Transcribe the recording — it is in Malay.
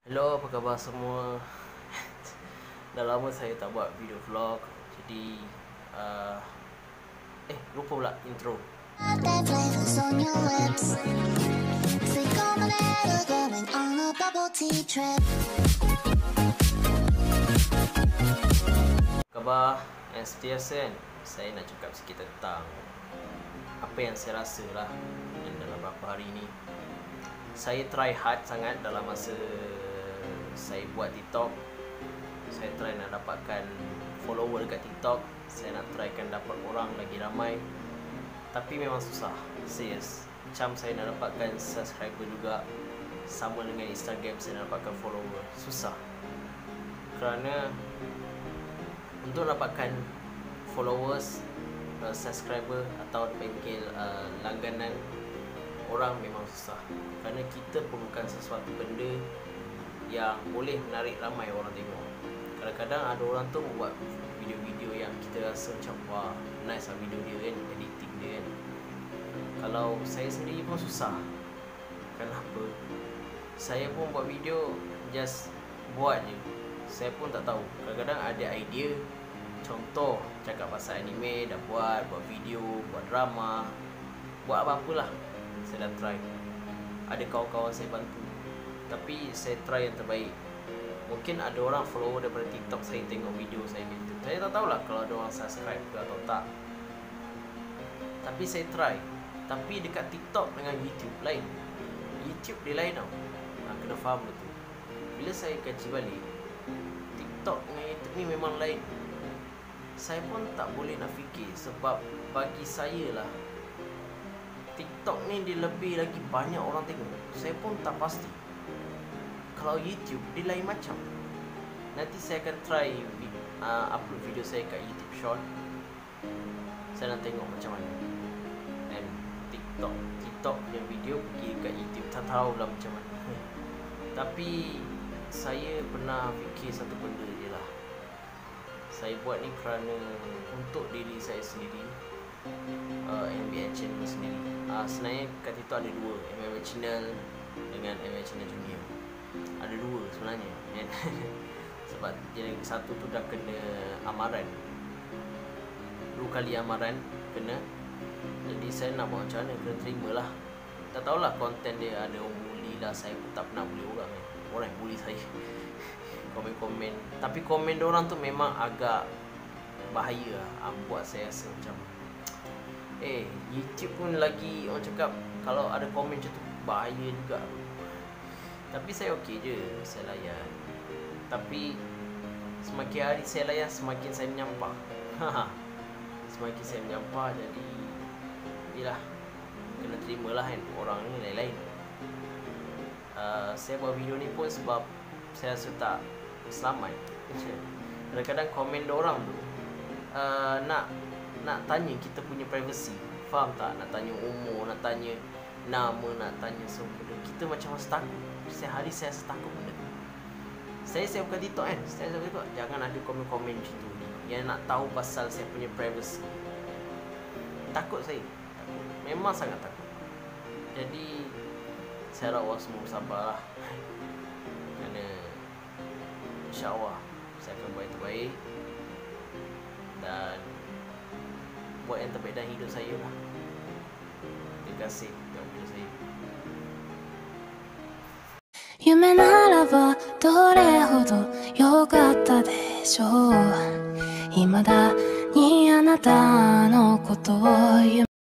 Hello, apa khabar semua? Dah lama saya tak buat video vlog. Jadi lupa pula intro. Khabar yang setiasa kan, saya nak cakap sikit tentang apa yang saya rasa lah dalam beberapa hari ni. Saya try hard sangat dalam masa saya buat TikTok. Saya try nak dapatkan follower dekat TikTok. Saya nak trykan dapat orang lagi ramai. Tapi memang susah, serius. Macam saya nak dapatkan subscriber juga, sama dengan Instagram saya nak dapatkan follower, susah. Kerana untuk dapatkan followers, subscriber atau dipanggil langganan orang memang susah. Kerana kita perlukan sesuatu benda yang boleh menarik ramai orang tengok. Kadang-kadang ada orang tu buat video-video yang kita rasa macam wah, nice lah video dia kan, editing dia kan. Kalau saya sendiri pun susah. Kenapa? Saya pun buat video just buat je. Saya pun tak tahu. Kadang-kadang ada idea. Contoh cakap pasal anime, dah buat video, buat drama, buat apa-apalah. Saya dah try. Ada kawan-kawan saya bantu. Tapi saya try yang terbaik. Mungkin ada orang follower daripada TikTok saya tengok video saya gitu. Saya tak tahulah kalau ada orang subscribe ke atau tak. Tapi saya try. Tapi dekat TikTok dengan YouTube lain. YouTube dia lain tau. Kena faham betul. Bila saya kaji balik, TikTok dengan YouTube ni memang lain. Saya pun tak boleh nak fikir. Sebab bagi saya lah, TikTok ni dia lebih lagi banyak orang tengok. Saya pun tak pasti. Kalau YouTube dia lain macam. Nanti saya akan try upload video saya kat YouTube Short. Saya nak tengok macam mana. Dan TikTok punya video pergi kat YouTube, tak tahulah macam mana. Tapi saya pernah fikir satu benda je lah. Saya buat ni kerana untuk diri saya sendiri, MBN channel sendiri. Sebenarnya kat TikTok ada dua, MBN channel dengan MBN channel Junior. Ada dua sebenarnya kan? Sebab yang satu tu dah kena amaran, 2 kali amaran kena. Jadi saya nak buat macam mana, kena terima lah. Tak tahulah konten dia ada orang bully lah. Saya pun tak pernah bully orang kan. Orang yang bully saya komen-komen. Tapi komen diorang tu memang agak bahaya lah. Buat saya rasa macam YouTube pun lagi orang cakap kalau ada komen macam tu bahaya juga. Tapi saya okey je, saya layan. Tapi semakin hari saya layan, semakin saya menyampah. Semakin saya menyampah, jadi yelah, kena terimalah kan, orang ni lain-lain. Saya buat video ni pun sebab saya rasa tak selamat. Kadang-kadang komen orang tu nak tanya kita punya privacy. Faham tak? Nak tanya umur, nak tanya nama, nak tanya semua benda. Kita macam rasa takut. Setiap hari saya rasa takut benda tu. Saya buka TikTok kan. Saya buka TikTok, jangan ada komen-komen macam tu ni yang nak tahu pasal saya punya privacy. Takut saya. Takut. Memang sangat takut. Jadi saya harap awak semua bersabar lah. Kerana InsyaAllah saya akan buat yang terbaik. Dan buat yang terbaik dalam hidup saya lah. Terima kasih dalam hidup saya. 夢ならばどれほど良かったでしょう。未だにあなたのことを